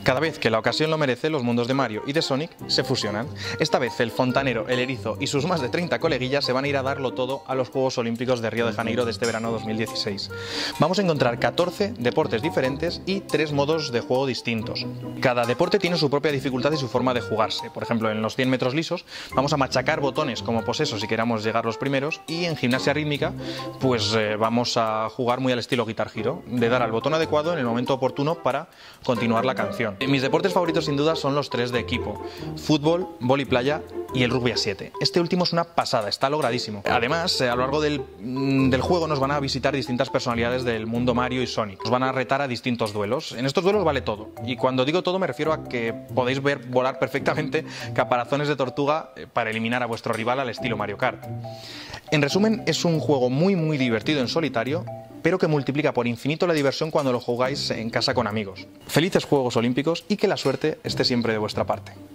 Cada vez que la ocasión lo merece, los mundos de Mario y de Sonic se fusionan. Esta vez el fontanero, el erizo y sus más de 30 coleguillas se van a ir a darlo todo a los Juegos Olímpicos de Río de Janeiro de este verano 2016. Vamos a encontrar 14 deportes diferentes y 3 modos de juego distintos. Cada deporte tiene su propia dificultad y su forma de jugarse. Por ejemplo, en los 100 metros lisos vamos a machacar botones como posesos si queramos llegar los primeros, y en gimnasia rítmica pues vamos a jugar muy al estilo Guitar Hero, de dar al botón adecuado en el momento oportuno para continuar la canción. Mis deportes favoritos sin duda son los 3 de equipo: fútbol, vóley playa y el rugby a 7. Este último es una pasada, está logradísimo. Además, a lo largo del juego nos van a visitar distintas personalidades del mundo Mario y Sonic. Nos van a retar a distintos duelos. En estos duelos vale todo. Y cuando digo todo me refiero a que podéis ver volar perfectamente caparazones de tortuga para eliminar a vuestro rival al estilo Mario Kart. En resumen, es un juego muy divertido en solitario, pero que multiplica por infinito la diversión cuando lo jugáis en casa con amigos. Felices Juegos Olímpicos y que la suerte esté siempre de vuestra parte.